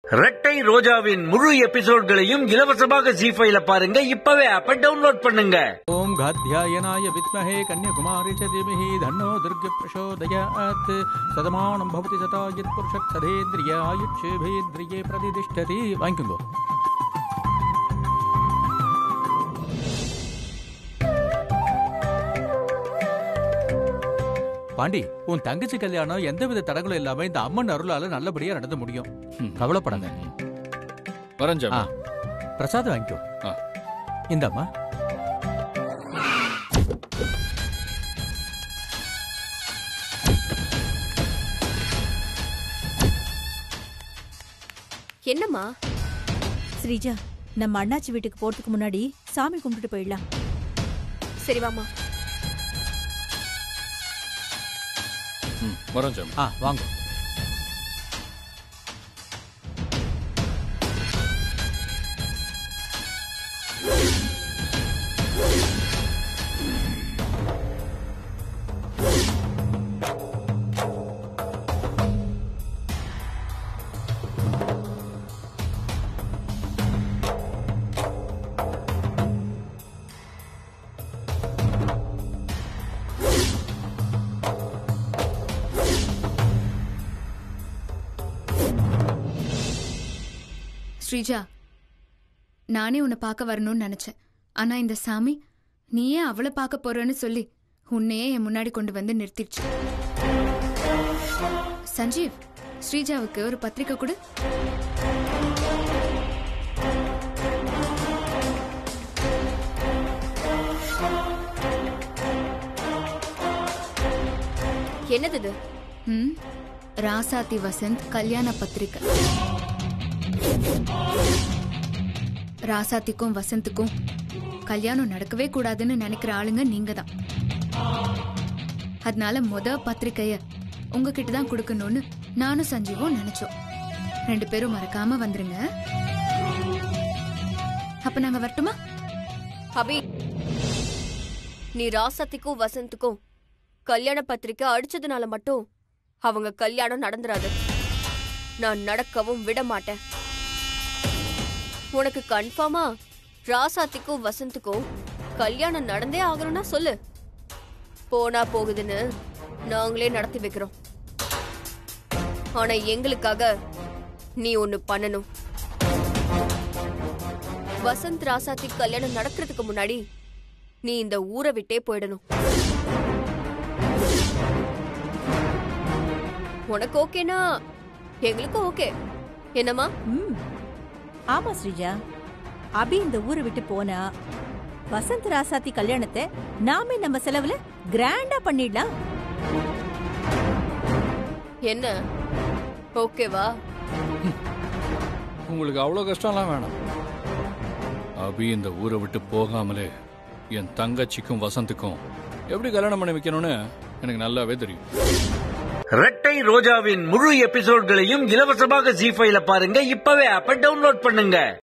ரெட்டை ரோஜாவின் முழு எபிசோட்களையும் இலவசமாக ஜீ5ல பாருங்க. இப்பவே ஆப்பை டவுன்லோட் பண்ணுங்க. ஓம் காத்யாயனாய வித்மஹே கன்யாகுமாரி ச தீமஹி தன்னோ துர்க பிரசோதயாத் சதமானம் பவதி சதாயத் புருஷத் சதேந்திரிய ஆயுட்சேபேந்திரியே பிரதிதிஷ்டதி. வாங்கிக்கோங்க. பாண்டி, உன் தங்கச்சி கல்யாணம் எந்தவித தடங்களும் இல்லாம இந்த அம்மன் அருளால நல்லபடியா நடந்து முடியும். கவலைப்படாத. வரஞ்சா பிரசாதம் வாங்கிக்கோ. இந்தம்மா. என்னம்மா? ஸ்ரீஜா, நம்ம அண்ணாச்சி வீட்டுக்கு போறதுக்கு முன்னாடி சாமி கும்பிட்டு போயிடலாம். சரி வாமா. வரஞ்சா வாங்க. ஸ்ரீஜா, நானே உன்னை பார்க்க வரணும்னு நினைச்சேன். ஆனா இந்த சாமி நீயே அவளை பார்க்க போறன்னு சொல்லி உன்னையே என் முன்னாடி கொண்டு வந்து நிறுத்திடுச்சு. சஞ்சீவ், ஸ்ரீஜாவுக்கு ஒரு பத்திரிக்கை கொடு. என்னது? ராசாத்தி வசந்த் கல்யாண பத்திரிக்கை. ராசாத்திக்கும் வசந்துக்கும் கல்யாணம் நடக்கவே கூடாதுன்னு நினைக்கிற ஆளுங்க நீங்க தான். அதனால பத்திரிக்கைய உங்ககிட்ட தான் கொடுக்கணும்னு நானும் சஞ்சீவும் நினைச்சோம். 2 பேரும் மறக்காம வந்துருங்க. அப்ப நாங்க வரட்டுமா? அபி, நீ ராசாத்திக்கும் வசந்துக்கும் கல்யாண பத்திரிக்கை அடிச்சதுனால மட்டும் அவங்க கல்யாணம் நடந்துராது. நான் நடக்கவும் விட மாட்டேன். உனக்கு கன்ஃபார்மா ராசாத்திக்கும் வசந்துக்கும் கல்யாணம் நடந்தே ஆகணும்னா சொல்லு. போனா போகுதுன்னு நாங்களே நடத்தி வைக்கிறோம். ஆனா எங்களுக்காக நீ ஒண்ணு பண்ணணும். வசந்த் ராசாத்தி கல்யாணம் நடக்கிறதுக்கு முன்னாடி நீ இந்த ஊரை விட்டே போயிடணும். உனக்கு ஓகேனா எங்களுக்கு ஓகே. என்னம்மா? ஆமா ஸ்ரீஜா, அபி இந்த ஊரை விட்டு போனா வசந்த் ராசாத்தி கல்யாணத்தை நாமே நம்ம செலவுல கிராண்டா பண்ணிடலாம். என்ன ஓகேவா? உங்களுக்கு அவ்வளவு கஷ்டம்லாம் வேணாம். அபி இந்த ஊரை விட்டு போகாமலே என் தங்கச்சிக்கும் வசந்துக்கும் எப்படி கல்யாணம் பண்ணி வைக்கணும்னு எனக்கு நல்லாவே தெரியும். ரெட்டை ரோஜாவின் முழு எபிசோட்களையும் இலவசமாக ஜீ5ல பாருங்க. இப்பவே ஆப்பை டவுன்லோட் பண்ணுங்க.